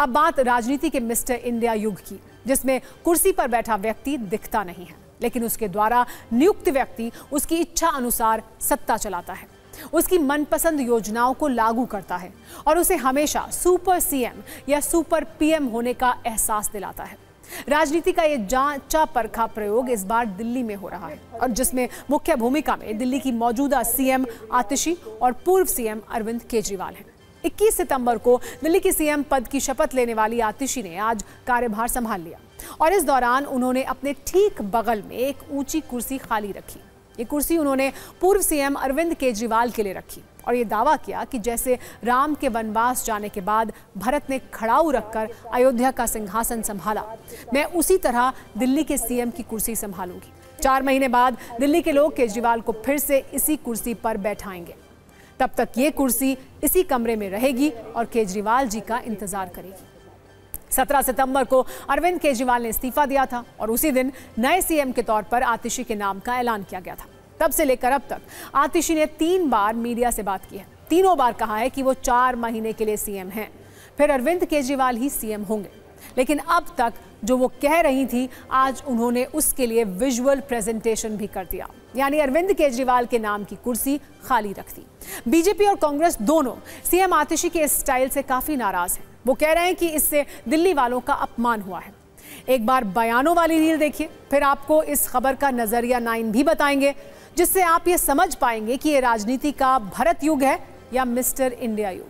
अब बात राजनीति के मिस्टर इंडिया युग की, जिसमें कुर्सी पर बैठा व्यक्ति दिखता नहीं है, लेकिन उसके द्वारा नियुक्त व्यक्ति उसकी इच्छा अनुसार सत्ता चलाता है, उसकी मनपसंद योजनाओं को लागू करता है और उसे हमेशा सुपर सीएम या सुपर पीएम होने का एहसास दिलाता है। राजनीति का ये जांचा परखा प्रयोग इस बार दिल्ली में हो रहा है और जिसमें मुख्य भूमिका में दिल्ली की मौजूदा सीएम आतिशी और पूर्व सीएम अरविंद केजरीवाल हैं। 21 सितंबर को दिल्ली की सीएम पद की शपथ लेने वाली आतिशी ने आज कार्यभार संभाल लिया और इस दौरान उन्होंने अपने ठीक बगल में एक ऊंची कुर्सी खाली रखी। ये कुर्सी उन्होंने पूर्व सीएम अरविंद केजरीवाल के लिए रखी और ये दावा किया कि जैसे राम के वनवास जाने के बाद भरत ने खड़ाऊ रखकर अयोध्या का सिंहासन संभाला, मैं उसी तरह दिल्ली के सीएम की कुर्सी संभालूंगी। 4 महीने बाद दिल्ली के लोग केजरीवाल को फिर से इसी कुर्सी पर बैठाएंगे। तब तक ये कुर्सी इसी कमरे में रहेगी और केजरीवाल जी का इंतजार करेगी। 17 सितंबर को अरविंद केजरीवाल ने इस्तीफा दिया था और उसी दिन नए सीएम के तौर पर आतिशी के नाम का ऐलान किया गया था। तब से लेकर अब तक आतिशी ने 3 बार मीडिया से बात की है। तीनों बार कहा है कि वो 4 महीने के लिए सीएम हैं, फिर अरविंद केजरीवाल ही सीएम होंगे। लेकिन अब तक जो वो कह रही थी, आज उन्होंने उसके लिए विजुअल प्रेजेंटेशन भी कर दिया, यानी अरविंद केजरीवाल के नाम की कुर्सी खाली रख दी। बीजेपी और कांग्रेस दोनों सीएम आतिशी के इस स्टाइल से काफी नाराज हैं। वो कह रहे हैं कि इससे दिल्ली वालों का अपमान हुआ है। एक बार बयानों वाली रील देखिए, फिर आपको इस खबर का नजरिया 9 भी बताएंगे, जिससे आप ये समझ पाएंगे कि ये राजनीति का भरत युग है या मिस्टर इंडिया युग।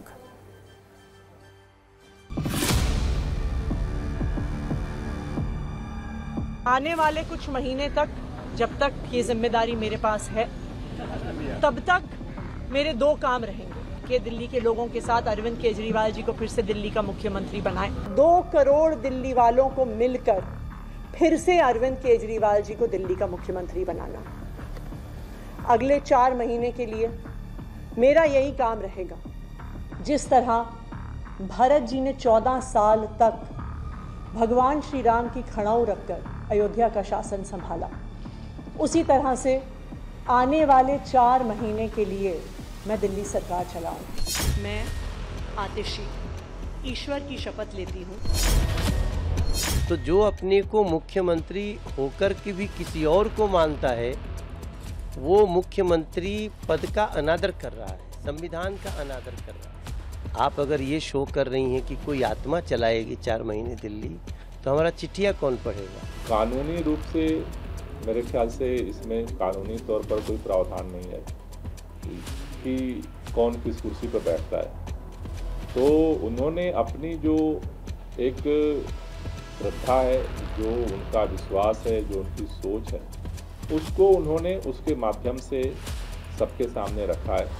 आने वाले कुछ महीने तक, जब तक ये जिम्मेदारी मेरे पास है, तब तक मेरे 2 काम रहेंगे कि दिल्ली के लोगों के साथ अरविंद केजरीवाल जी को फिर से दिल्ली का मुख्यमंत्री बनाएं। 2 करोड़ दिल्ली वालों को मिलकर फिर से अरविंद केजरीवाल जी को दिल्ली का मुख्यमंत्री बनाना। अगले 4 महीने के लिए मेरा यही काम रहेगा। जिस तरह भरत जी ने 14 साल तक भगवान श्री राम की खड़ाऊ रखकर अयोध्या का शासन संभाला, उसी तरह से आने वाले 4 महीने के लिए मैं दिल्ली सरकार चलाऊंगी। मैं आतिशी ईश्वर की शपथ लेती हूँ। तो जो अपने को मुख्यमंत्री होकर के भी किसी और को मानता है, वो मुख्यमंत्री पद का अनादर कर रहा है, संविधान का अनादर कर रहा है। आप अगर ये शो कर रही हैं कि कोई आत्मा चलाएगी 4 महीने दिल्ली, तो हमारा चिट्ठिया कौन पढ़ेगा? कानूनी रूप से मेरे ख्याल से इसमें कानूनी तौर पर कोई प्रावधान नहीं है कि कौन किस कुर्सी पर बैठता है। तो उन्होंने अपनी जो एक श्रद्धा है, जो उनका विश्वास है, जो उनकी सोच है, उसको उन्होंने उसके माध्यम से सबके सामने रखा है।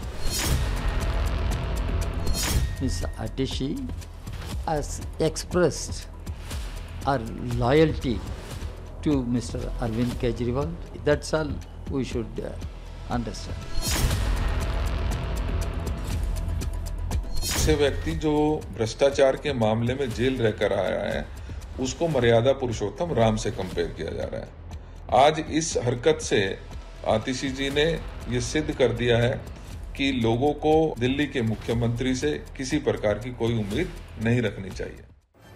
Ms. Atishi has expressed her loyalty to Mr. Arvind Kejriwal. That's all we should understand. ऐसे व्यक्ति जो भ्रष्टाचार के मामले में जेल रहकर आया है, उसको मर्यादा पुरुषोत्तम राम से कंपेयर किया जा रहा है। आज इस हरकत से आतिशी जी ने ये सिद्ध कर दिया है कि लोगों को दिल्ली के मुख्यमंत्री से किसी प्रकार की कोई उम्मीद नहीं रखनी चाहिए।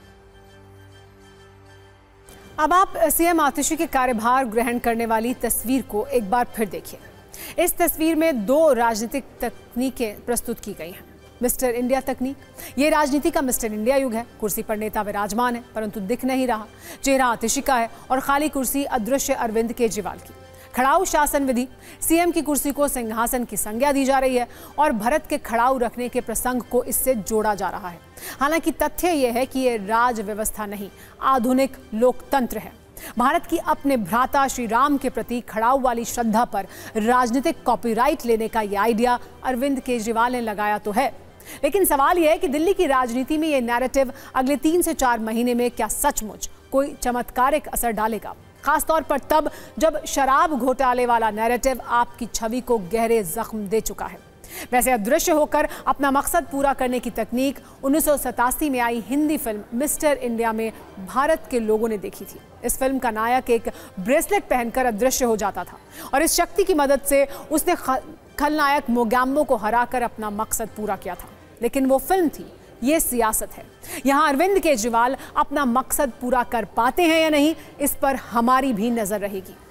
अब आप सीएम आतिशी के कार्यभार ग्रहण करने वाली तस्वीर को एक बार फिर देखिए। इस तस्वीर में 2 राजनीतिक तकनीकें प्रस्तुत की गई हैं। मिस्टर इंडिया तकनीक, ये राजनीति का मिस्टर इंडिया युग है। कुर्सी पर नेता विराजमान है परंतु दिख नहीं रहा, चेहरा आतिशी का है और खाली कुर्सी अदृश्य अरविंद केजरीवाल की। खड़ाऊ शासन विधि, सीएम की कुर्सी को सिंहासन की संज्ञा दी जा रही है और भरत के खड़ाऊ रखने के प्रसंग को इससे जोड़ा जा रहा है। हालांकि तथ्य यह है कि यह राज व्यवस्था नहीं, आधुनिक लोकतंत्र है। भारत की अपने भ्राता श्री राम के प्रति खड़ाऊ वाली श्रद्धा पर राजनीतिक कॉपीराइट लेने का यह आइडिया अरविंद केजरीवाल ने लगाया तो है, लेकिन सवाल यह है कि दिल्ली की राजनीति में यह नैरेटिव अगले 3 से 4 महीने में क्या सचमुच कोई चमत्कारिक असर डालेगा, खासतौर पर तब जब शराब घोटाले वाला नैरेटिव आपकी छवि को गहरे जख्म दे चुका है। वैसे अदृश्य होकर अपना मकसद पूरा करने की तकनीक 1987 में आई हिंदी फिल्म मिस्टर इंडिया में भारत के लोगों ने देखी थी। इस फिल्म का नायक एक ब्रेसलेट पहनकर अदृश्य हो जाता था और इस शक्ति की मदद से उसने खलनायक मोगैम्बो को हराकर अपना मकसद पूरा किया था। लेकिन वो फिल्म थी ये सियासत है। यहां अरविंद केजरीवाल अपना मकसद पूरा कर पाते हैं या नहीं, इस पर हमारी भी नजर रहेगी।